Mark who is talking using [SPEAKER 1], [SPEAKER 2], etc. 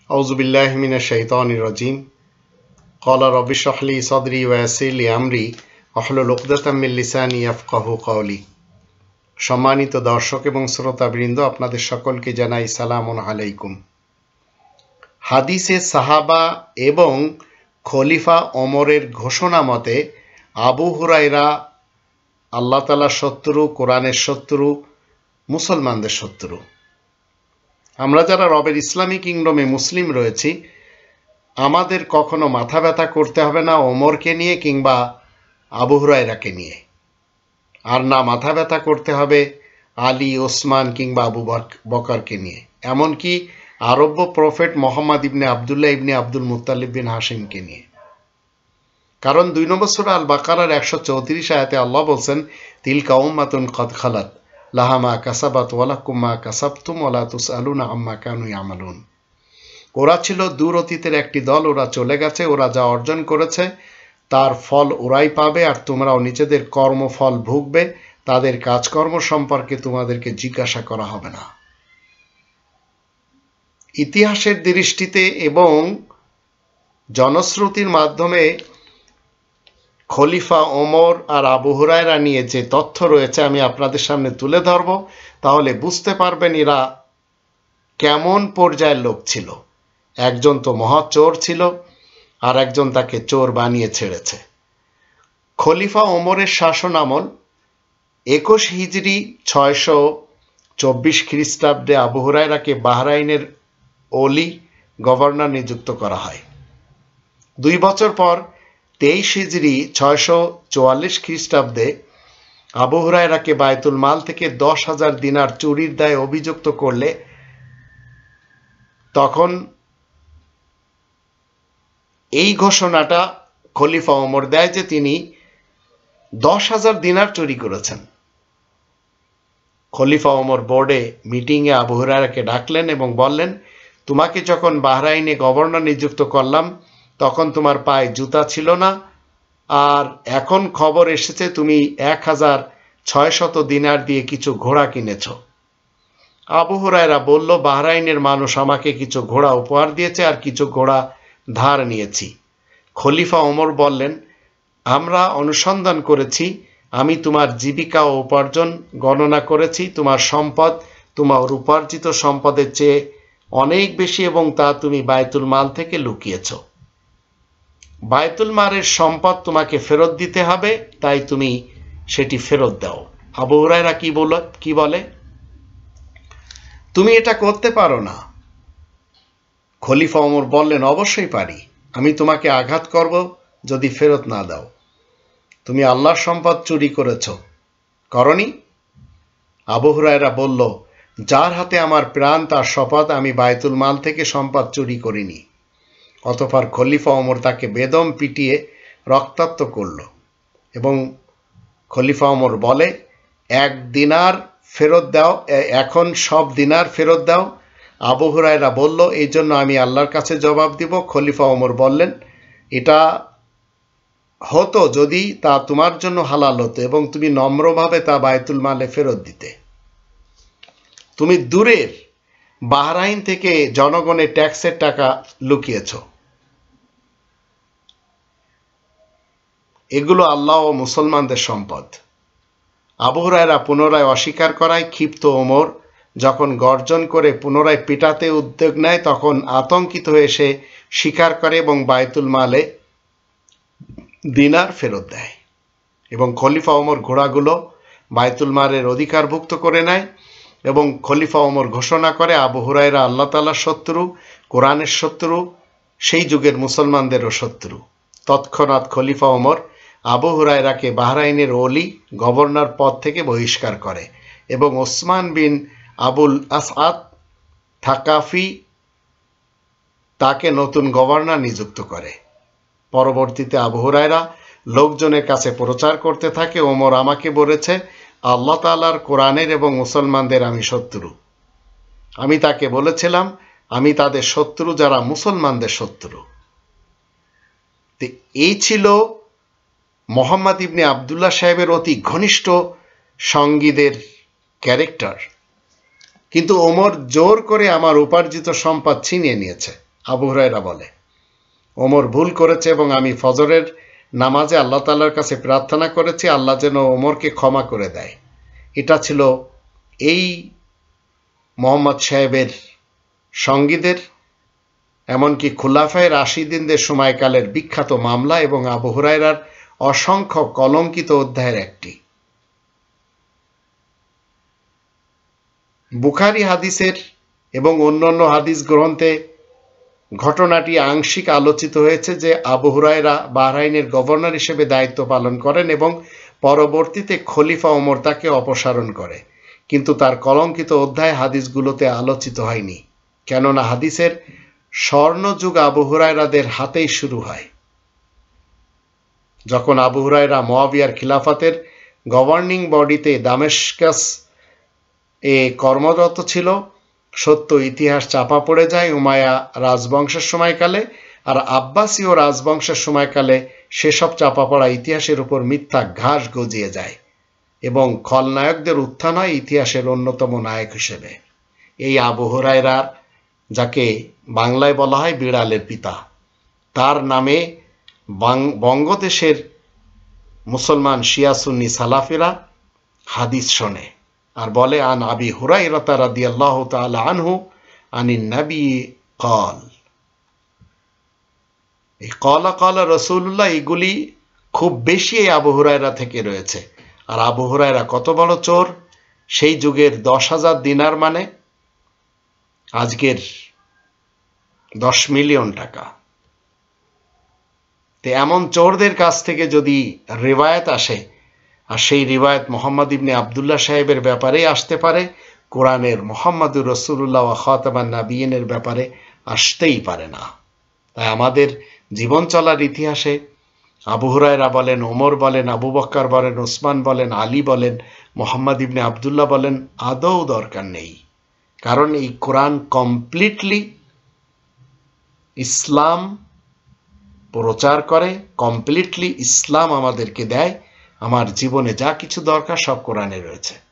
[SPEAKER 1] আউযু বিল্লাহি মিনাশ শাইতানির রাজিম। ক্বালা রাব্বি ইশরাহ লি সাদরি ওয়া ইয়াসসির লি আমরি ওয়াহলুল উকদাতাম মিন লিসানি ইয়াফকাহু কওলি। সম্মানিত দর্শক এবং শ্রোতাবৃন্দ, আপনাদের সকলকে জানাই সালামুন আলাইকুম। হাদিসে সাহাবা এবং খলিফা ওমরের ঘোষণা মতে আবু হুরায়রা আল্লাহ তাআলার শত্রু, কোরআনের শত্রু, মুসলমানদের শত্রু। আমরা যারা রবের ইসলামী কিংডমে মুসলিম রয়েছি, আমাদের কখনো মাথা ব্যথা করতে হবে না ওমরকে নিয়ে কিংবা আবু হুরায়রাকে নিয়ে, আর না মাথা ব্যথা করতে হবে আলী, ওসমান কিংবা আবু বকরকে নিয়ে, এমনকি আরব্য prophet Muhammad ibn Abdullah ibn Abdul Muttalib bin হাশিমকে নিয়ে। কারণ 2 নম্বর সূরা আল বাকারার 134 আয়াতে আল্লাহ বলছেন, তিলকা উম্মাতুন কদ খালাত লাহা মা কাসাবাত ওয়া লাকুম মা কাসাবতুম ওয়া লা তুসআলুনা আম্মা কানু ইয়ামালুন। ওরা ছিল দূর অতীতের একটি দল, ওরা চলে গেছে, ওরা যা অর্জন করেছে তার ফল ওরাই পাবে, আর তোমরাও নিজেদের কর্মফল ভুগবে, তাদের কাজকর্ম সম্পর্কে তোমাদেরকে জিজ্ঞাসা করা হবে না। ইতিহাসের দৃষ্টিতে এবং জনশ্রুতির মাধ্যমে খলিফা ওমর আর আবু হুরায়রা নিয়ে যে তথ্য রয়েছে আমি আপনাদের সামনে তুলে ধরব, তাহলে বুঝতে পারবেন এরা কেমন পর্যায়ের লোক ছিল। একজন তো মহা চোর ছিল, আর একজন তাকে চোর বানিয়ে ছেড়েছে। খলিফা ওমরের শাসন আমল 21 হিজরি 624 খ্রিস্টাব্দে আবু হুরায়রাকে বাহরাইনের ওলি গভর্নর নিযুক্ত করা হয়। 2 বছর পর 23 হিজরি 644 খ্রিস্টাব্দে আবু হুরায়রাকে বায়তুল মাল থেকে 10,000 দিনার চুরির দায়ে অভিযুক্ত করলে তখন এই ঘোষণাটা খলিফা ওমর দেয় যে তিনি 10,000 দিনার চুরি করেছেন। খলিফা ওমর বোর্ডে মিটিংয়ে আবু হুরায়রাকে ডাকলেন এবং বললেন, তোমাকে যখন বাহরাইনে গভর্নর নিযুক্ত করলাম তখন তোমার পায়ে জুতা ছিল না, আর এখন খবর এসেছে তুমি 1,600 দিনার দিয়ে কিছু ঘোড়া কিনেছ। আবু হুরায়রা বলল, বাহরাইনের মানুষ আমাকে কিছু ঘোড়া উপহার দিয়েছে আর কিছু ঘোড়া ধার নিয়েছি। খলিফা ওমর বললেন, আমরা অনুসন্ধান করেছি, আমি তোমার জীবিকা ও উপার্জন গণনা করেছি, তোমার সম্পদ তোমার উপার্জিত সম্পদের চেয়ে অনেক বেশি এবং তা তুমি বায়তুল মাল থেকে লুকিয়েছ। বায়তুল মালের সম্পদ তোমাকে ফেরত দিতে হবে, তাই তুমি সেটি ফেরত দাও। আবু হুরায়রা কি বলে, তুমি এটা করতে পারো না। খলিফা ওমর বললেন, অবশ্যই পারি, আমি তোমাকে আঘাত করব যদি ফেরত না দাও। তুমি আল্লাহর সম্পদ চুরি করেছ, করনি? আবু হুরায়রা বলল, যার হাতে আমার প্রাণ তার শপথ, আমি বায়তুল মাল থেকে সম্পদ চুরি করিনি। অতঃপর খলিফা ওমর তাকে বেদম পিটিয়ে রক্তাক্ত করল এবং খলিফা ওমর বলে, 1 দিনার ফেরত দাও, এখন সব দিনার ফেরত দাও। আবু হুরায়রা বলল, এই জন্য আমি আল্লাহর কাছে জবাব দিব। খলিফা ওমর বললেন, এটা হতো যদি তা তোমার জন্য হালাল হতো এবং তুমি নম্রভাবে তা বায়তুল মালে ফেরত দিতে। তুমি দূরের বাহরাইন থেকে জনগণের ট্যাক্সের টাকা লুকিয়েছ। এগুলো আল্লাহ ও মুসলমানদের সম্পদ। আবু হুরায়রা পুনরায় অস্বীকার করায় ক্ষিপ্ত ওমর যখন গর্জন করে পুনরায় পিটাতে উদ্যোগ নেয়, তখন আতঙ্কিত হয়ে সে স্বীকার করে এবং বায়তুল মালে দিনার ফেরত দেয় এবং খলিফা ওমর ঘোড়াগুলো বায়তুল মালের অধিকারভুক্ত করে নেয় এবং খলিফা ওমর ঘোষণা করে, আবু হুরায়রা আল্লাহ তাআলার শত্রু, কোরআনের শত্রু, সেই যুগের মুসলমানদেরও শত্রু। তৎক্ষণাৎ খলিফা ওমর আবু হুরায়রাকে বাহরাইনের ওলি গভর্নর পদ থেকে বহিষ্কার করে এবং ওসমান বিন আবুল আসআদ থাকাফি তাকে নতুন গভর্নর নিযুক্ত করে। পরবর্তীতে আবু হুরায়রা লোকজনের কাছে প্রচার করতে থাকে, ওমর আমাকে বলেছে আল্লাহ তাআলার, কোরআনের এবং মুসলমানদের আমি শত্রু। আমি তাকে বলেছিলাম আমি তাদের শত্রু যারা মুসলমানদের শত্রু। এই ছিল মোহাম্মদ ইবনে আবদুল্লাহ সাহেবের অতি ঘনিষ্ঠ সঙ্গীদের ক্যারেক্টার। কিন্তু ওমর জোর করে আমার উপার্জিত সম্পদ ছিনিয়ে নিয়েছে। আবু হুরায়রা বলে, ওমর ভুল করেছে এবং আমি ফজরের নামাজে আল্লাহ তাআলার কাছে প্রার্থনা করেছি আল্লাহ যেন ওমরকে ক্ষমা করে দেয়। এটা ছিল এই মোহাম্মদ সাহেবের সঙ্গীদের, এমনকি খুলাফায়ে রাশিদিনদের সময়কালের বিখ্যাত মামলা এবং আবু হুরায়রার অসংখ্য কলঙ্কিত অধ্যায়ের একটি। বুখারী হাদিসের এবং অন্যান্য হাদিস গ্রন্থে ঘটনাটি আংশিক আলোচিত হয়েছে যে আবু হুরায়রা বাহরাইনের গভর্নর হিসেবে দায়িত্ব পালন করেন এবং পরবর্তীতে খলিফা ওমর তাকে অপসারণ করে, কিন্তু তার কলঙ্কিত অধ্যায় হাদিসগুলোতে আলোচিত হয়নি, কেননা হাদিসের স্বর্ণযুগ আবু হুরায়রাদের হাতেই শুরু হয়। যখন আবু হুরায়রা মুয়াবিয়ার খিলাফতের গভর্নিং বডিতে দামেস্কাস এ কর্মরত ছিল, সত্য ইতিহাস চাপা পড়ে যায় উমাইয়া রাজবংশের সময়কালে, আর আব্বাসীয় রাজবংশের সময়কালে সেসব চাপা পড়া ইতিহাসের উপর মিথ্যা ঘাস গজিয়ে যায় এবং খলনায়কদের উত্থান হয় ইতিহাসের অন্যতম নায়ক হিসেবে। এই আবু হুরায়রা, যাকে বাংলায় বলা হয় বিড়ালের পিতা, তার নামে বঙ্গদেশের মুসলমান শিয়া সুন্নি সালাফিরা হাদিস শোনে আর বলে, আন আবি হুরায়রা রাদিয়াল্লাহু তাআলা আনহু আনিন নবী ক্বাল। এই ক্বালা ক্বালা রাসূলুল্লাহ এগুলি খুব বেশি এই আবু হুরায়রা থেকে রয়েছে। আর আবু হুরায়রা কত বড় চোর, সেই যুগের 10,000 দিনার মানে আজকের 10 মিলিয়ন টাকা। তো এমন চোরদের কাছ থেকে যদি রিওয়ায়াত আসে, আর সেই রিওয়ায়াত মুহাম্মদ ইবনে আবদুল্লাহ সাহেবের ব্যাপারেই আসতে পারে, কোরআনের মুহাম্মাদুর রাসূলুল্লাহ ওয়া খাতামান নাবিয়িনের ব্যাপারে আসতেই পারে না। তাই আমাদের জীবন চলার ইতিহাসে আবু হুরায়রা বলেন, ওমর বলেন, আবু বকর বলেন, ওসমান বলেন, আলী বলেন, মুহাম্মদ ইবনে আবদুল্লাহ বলেন, আদৌ দরকার নেই। কারণ এই কোরআন কমপ্লিটলি ইসলাম প্রচার করে, কমপ্লিটলি ইসলাম আমাদেরকে দেয়। আমার জীবনে যা কিছু দরকার সব কোরআনে রয়েছে।